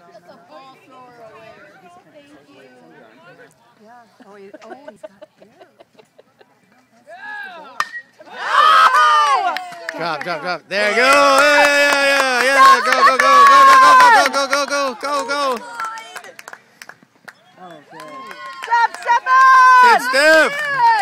That's a ball thrower away. Thank you. Yeah. Oh, he's got hair. Drop. There you go. Yeah. Go. Oh, good. Step on! Good step.